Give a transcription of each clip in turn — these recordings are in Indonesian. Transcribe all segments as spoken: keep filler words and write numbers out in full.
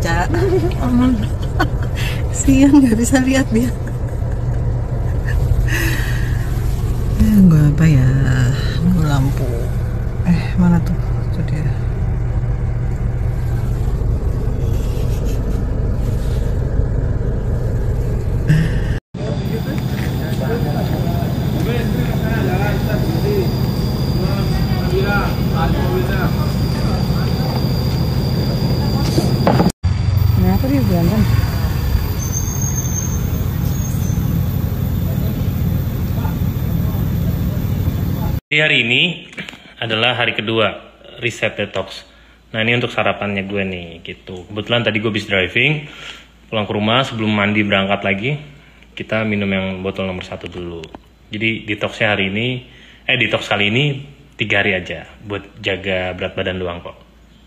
kaca. Sian nggak bisa lihat dia. Nunggu apa ya? Nunggu lampu. Eh mana tuh? Itu dia. Kenapa dia berantem? Di hari ini adalah hari kedua reset detox. Nah ini untuk sarapannya gue nih gitu. Kebetulan tadi gue habis driving, pulang ke rumah sebelum mandi berangkat lagi, kita minum yang botol nomor satu dulu. Jadi detoxnya hari ini, eh detox kali ini tiga hari aja buat jaga berat badan doang kok.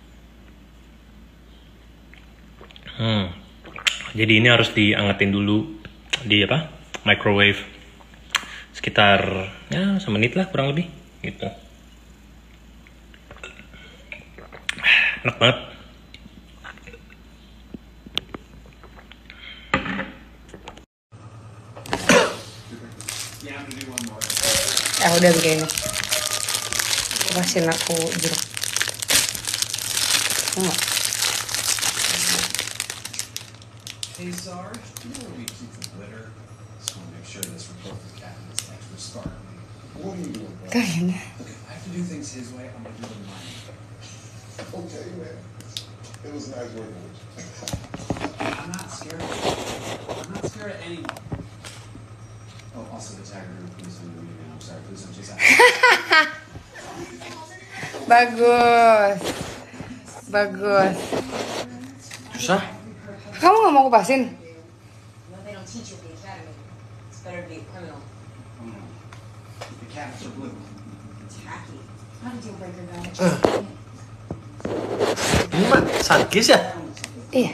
Hmm. Jadi ini harus diangetin dulu di apa? Microwave sekitar ya semenit lah kurang lebih gitu. Enak banget. Ya udah begini. Kasih aku jeruk. Oh. Hey Sarge, you know we keep the glitter? Just want to make sure this report cabinet is extra sparkly. What are you doing, bro? Kayaknya. Look, if I have to do things his way, I'm gonna do them mine. Okay, man. It was nice working with you. I'm not scared of you. I'm not scared of anyone. Oh, also the tagger group, please don't do me, man. I'm sorry, please don't chase after Bagus. Bagus. Susah? Kamu nggak mau kupasin? No, they don't teach you at the academy. It's better to be a criminal. Oh no. The cats are blue. Tacky. Not a deal breaker, though. Ini mah sadis ya? Iya.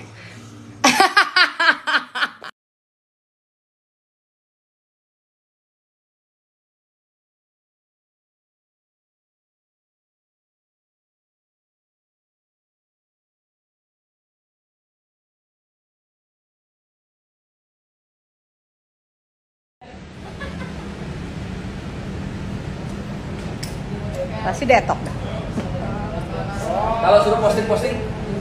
Pasti detok dah. Kalau suruh posting-posting,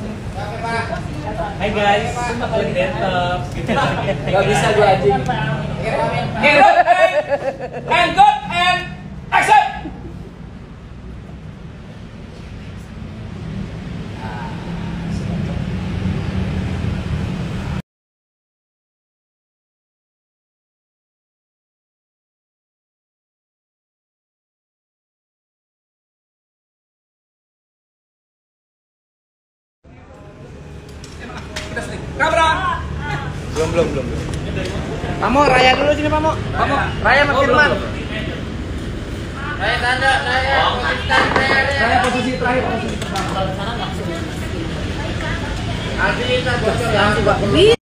Hai guys, lagi detox. nggak bisa gue anjing. Hero and good and action. Kamera. Belum belum belum. Pamo, Raya dulu sini Pamo. Pamo, Raya sama Firman. Raya tanda, Raya. Raya posisi terakhir. Posisi pertama. Nanti kita bocor langsung, Pak.